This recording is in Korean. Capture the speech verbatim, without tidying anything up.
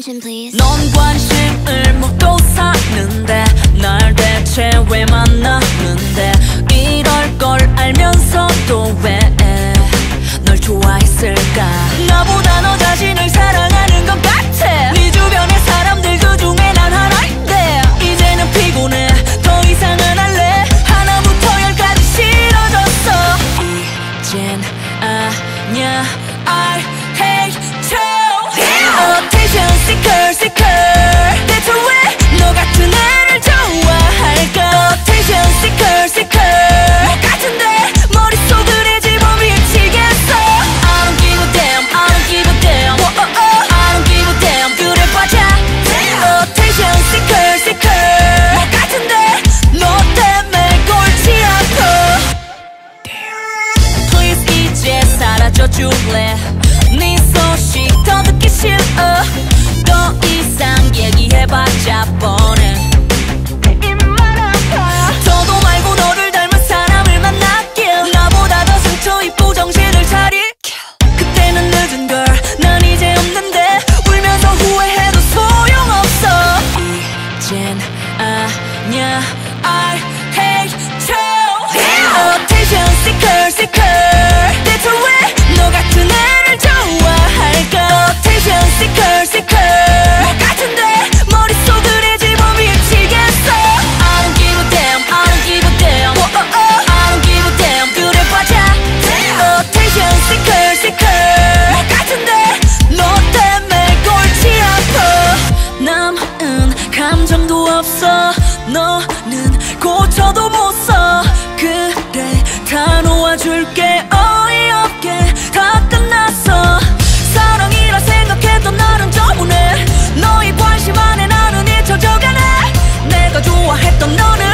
attention, please. 넌 관심을 묻고 사는데 날 대체 왜 만나는데 이럴 걸 알면서도 왜 널 좋아했을까? 나보다 너 자신을 사랑하는 것 같아. 네 주변의 사람들 그 중에 난 하나인데 이제는 피곤해. 더 이상 안 할래. 하나부터 열까지 싫어졌어. 이젠 아냐 I hate you. Attention seeker seeker. 대체 왜 너 같은 애를 좋아할까? Attention seeker seeker. 뭐 같은데 머릿속을 집어 미치겠어. I don't give a damn I don't give a damn oh, oh, oh. I don't give a damn 그래 봐자. Attention seeker seeker. 뭐 같은데 너 때문에 골치 아파. Please 이제 사라져 줄래. 네 소식 더 듣기 싫어. 더 이상 얘기해봤자 뻔해. 입만 아파. 저도 말고 너를 닮은 사람을 만났길. 나보다 더 상처 입고 정신을 차리. 그때는 늦은 걸. 난 이제 없는데 울면서 후회해도 소용없어. 이젠 아냐 I hate you. Attention seeker seeker. 대체 왜 너 같은 애를 좋아할까? Attention seeker seeker. 뭐 같은데 머릿속을 집어 미치겠어. I don't give a damn I don't give a damn oh, oh, oh. I don't give a damn 그래 봐자. Attention seeker seeker. 뭐 같은데 너 때문에 골치 아파. 남은 감정도 없어. 너는 고쳐도 못 써. 그래 다 놓아줄게. 어이없게 다 끝났어. 사랑이라 생각했던 나는 저분해. 너의 관심 안에 나는 잊혀져가네. 내가 좋아했던 너는